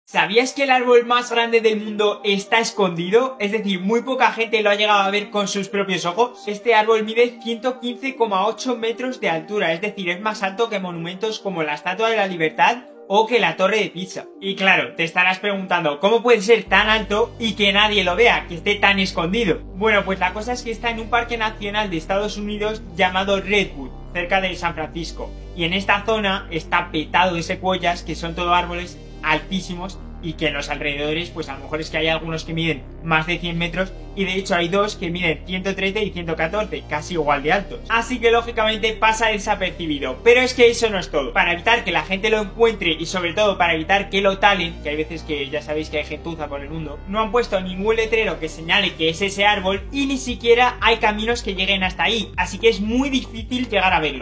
¿Sabías que el árbol más grande del mundo está escondido? Es decir, muy poca gente lo ha llegado a ver con sus propios ojos. Este árbol mide 115,8 metros de altura, es decir, es más alto que monumentos como la Estatua de la Libertad o que la Torre de Pisa. Y claro, te estarás preguntando, ¿cómo puede ser tan alto y que nadie lo vea, que esté tan escondido? Bueno, pues la cosa es que está en un parque nacional de Estados Unidos llamado Redwood, cerca de San Francisco. Y en esta zona está petado de secuoyas, que son todo árboles altísimos y que en los alrededores, pues a lo mejor es que hay algunos que miden más de 100 metros y de hecho hay dos que miden 130 y 114, casi igual de altos. Así que lógicamente pasa desapercibido, pero es que eso no es todo. Para evitar que la gente lo encuentre y sobre todo para evitar que lo talen, que hay veces que ya sabéis que hay gentuza por el mundo, no han puesto ningún letrero que señale que es ese árbol y ni siquiera hay caminos que lleguen hasta ahí, así que es muy difícil llegar a verlo.